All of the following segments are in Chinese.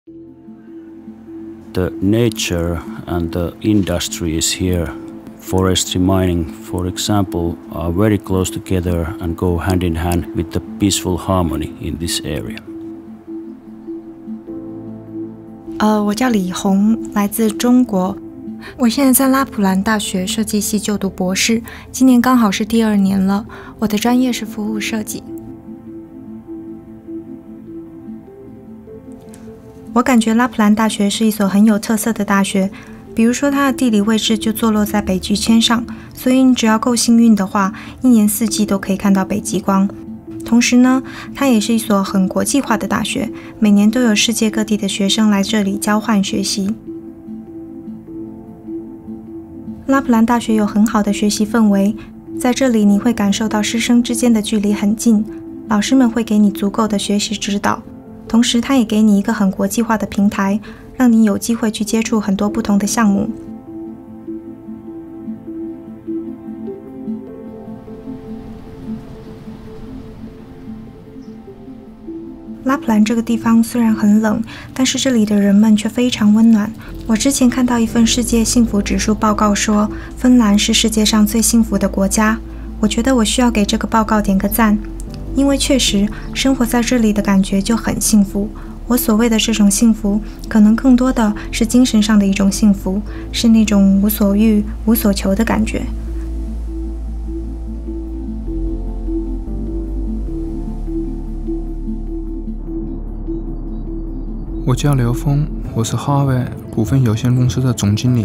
The nature and the industries here, forestry, mining, for example, are very close together and go hand in hand with the peaceful harmony in this area. 我叫李红，来自中国。我现在在拉普兰大学设计系就读博士，今年刚好是第2年了。我的专业是服务设计。我感觉拉普兰大学是一所很有特色的大学，比如说它的地理位置就坐落在北极圈上，所以你只要够幸运的话，一年4季都可以看到北极光。同时呢，它也是一所很国际化的大学，每年都有世界各地的学生来这里交换学习。拉普兰大学有很好的学习氛围，在这里你会感受到师生之间的距离很近，老师们会给你足够的学习指导，同时它也给你一个很国际化的平台，让你有机会去接触很多不同的项目。拉普兰这个地方虽然很冷，但是这里的人们却非常温暖。我之前看到一份世界幸福指数报告说，芬兰是世界上最幸福的国家。我觉得我需要给这个报告点个赞，因为确实生活在这里的感觉就很幸福。我所谓的这种幸福，可能更多的是精神上的一种幸福，是那种无所欲、无所求的感觉。 我叫刘峰，我是哈维股份有限公司的总经理。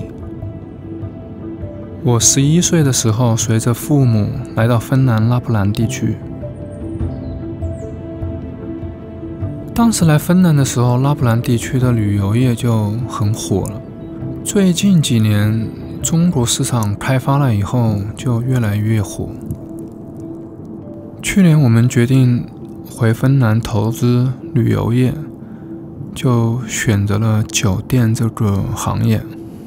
我11岁的时候，随着父母来到芬兰拉普兰地区。当时来芬兰的时候，拉普兰地区的旅游业就很火了。最近几年，中国市场开发了以后，就越来越火。去年我们决定回芬兰投资旅游业，就选择了酒店这个行业。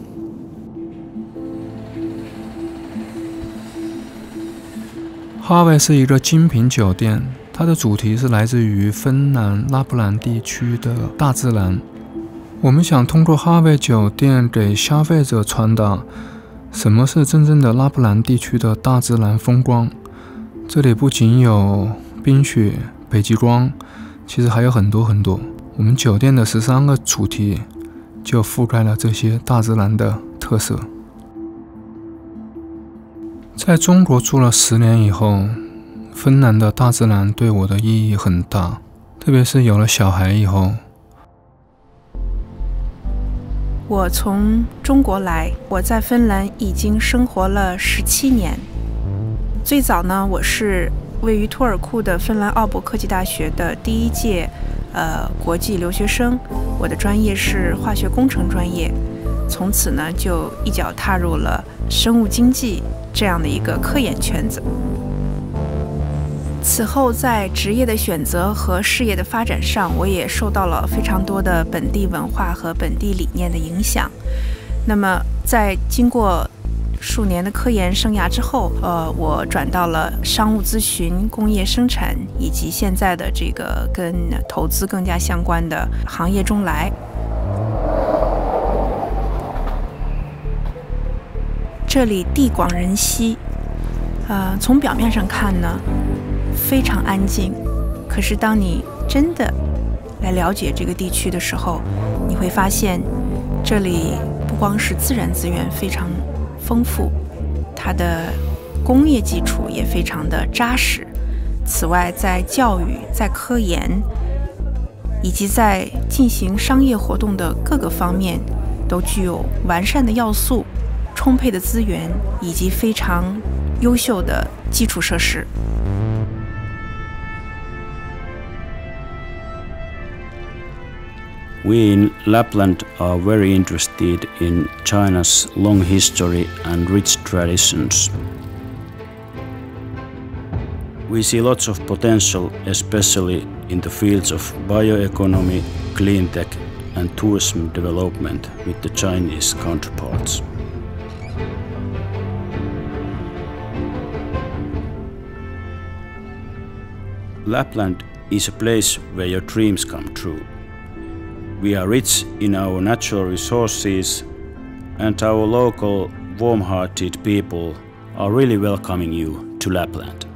哈维是一个精品酒店，它的主题是来自于芬兰拉普兰地区的大自然。我们想通过哈维酒店给消费者传达什么是真正的拉普兰地区的大自然风光。这里不仅有冰雪、北极光，其实还有很多很多。我们酒店的13个主题就覆盖了这些大自然的特色。在中国住了10年以后，芬兰的大自然对我的意义很大，特别是有了小孩以后。 我从中国来，我在芬兰已经生活了17年。最早呢，我是位于图尔库的芬兰奥博科技大学的第1届国际留学生，我的专业是化学工程专业，从此呢就一脚踏入了生物经济这样的一个科研圈子。此后在职业的选择和事业的发展上，我也受到了非常多的本地文化和本地理念的影响。那么在经过数年的科研生涯之后，我转到了商务咨询、工业生产以及现在的这个跟投资更加相关的行业中来。这里地广人稀，从表面上看呢，非常安静。可是当你真的来了解这个地区的时候，你会发现，这里不光是自然资源非常丰富，它的工业基础也非常的扎实。此外，在教育、在科研以及在进行商业活动的各个方面，都具有完善的要素、充沛的资源以及非常优秀的基础设施。 We in Lapland are very interested in China's long history and rich traditions. We see lots of potential, especially in the fields of bioeconomy, clean tech, and tourism development with the Chinese counterparts. Lapland is a place where your dreams come true. We are rich in our natural resources, and our local warm-hearted people are really welcoming you to Lapland.